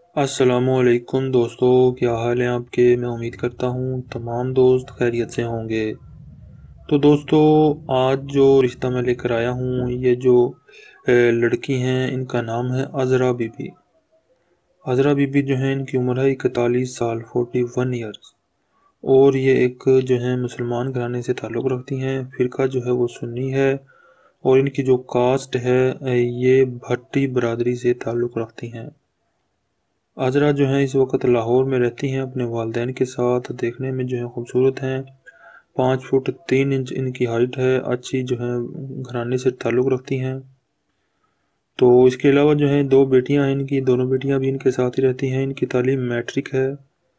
السلام علیکم دوستو، کیا حال ہیں آپ کے؟ میں امید کرتا ہوں تمام دوست خیریت سے ہوں گے۔ تو دوستو، آج جو رشتہ میں لے کر آیا ہوں، یہ جو لڑکی ہیں، ان کا نام ہے عذرا بی بی۔ عذرا بی بی جو ہیں، ان کی عمر ہے 41 سال 41 ایئرز، اور یہ ایک جو ہیں مسلمان گھرانے سے تعلق رکھتی ہیں۔ فرقہ جو ہے وہ سنی ہے، اور ان کی جو کاسٹ ہے یہ بھٹی برادری سے تعلق رکھتی ہیں۔ عذرا جو ہیں اس وقت لاہور میں رہتی ہیں اپنے والدین کے ساتھ۔ دیکھنے میں جو ہے خوبصورت ہیں، 5 فٹ 3 انچ ان کی ہائٹ ہے، اچھی جو ہے گھرانے سے تعلق رکھتی ہیں۔ تو اس کے علاوہ جو ہیں 2 بیٹیاں ہیں ان کی، دونوں بیٹیاں بھی ان کے ساتھ ہی رہتی ہیں۔ ان کی تعلیم میٹرک ہے۔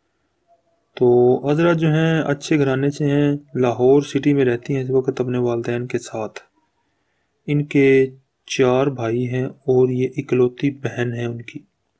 تو عذرا جو ہیں اچھے گھرانے سے ہیں، لاہور سٹی میں رہتی ہیں اس وقت اپنے والدین کے ساتھ۔ ان کے 4 بھائی ہیں اور یہ اکلوتی بہن ہے ان کی۔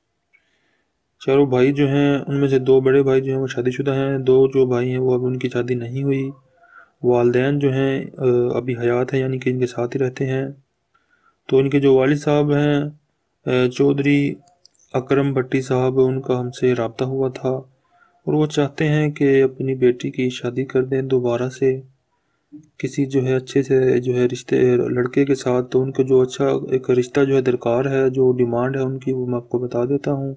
چاروں بھائی جو ہیں ان میں سے 2 بڑے بھائی جو ہیں وہ شادی شدہ ہیں، 2 جو بھائی ہیں وہ اب ان کی شادی نہیں ہوئی۔ والدین جو ہیں ابھی حیات ہیں، یعنی کہ ان کے ساتھ ہی رہتے ہیں۔ تو ان کے جو والد صاحب ہیں چودھری اکرم بھٹی صاحب، ان کا ہم سے رابطہ ہوا تھا، اور وہ چاہتے ہیں کہ اپنی بیٹی کی شادی کر دیں دوبارہ سے کسی جو ہے اچھے سے جو ہے رشتے لڑکے کے ساتھ۔ تو ان کو جو اچھا ایک رشتہ جو ہے درکار ہے، جو ڈیمانڈ ہے ان کی، وہ میں آپ کو بتا دیتا ہوں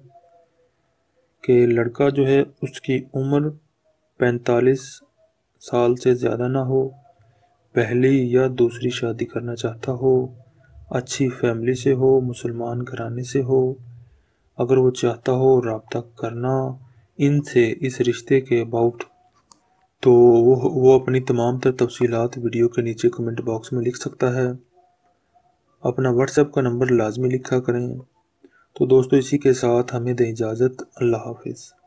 کہ لڑکا جو ہے اس کی عمر 45 سال سے زیادہ نہ ہو، پہلی یا دوسری شادی کرنا چاہتا ہو، اچھی فیملی سے ہو، مسلمان گھرانے سے ہو۔ اگر وہ چاہتا ہو رابطہ کرنا ان سے اس رشتے کے اباؤٹ، تو وہ اپنی تمام تر تفصیلات ویڈیو کے نیچے کمنٹ باکس میں لکھ سکتا ہے۔ اپنا واٹس ایپ کا نمبر لازمی لکھا کریں۔ تو دوستو، اسی کے ساتھ ہمیں دیں اجازت۔ اللہ حافظ۔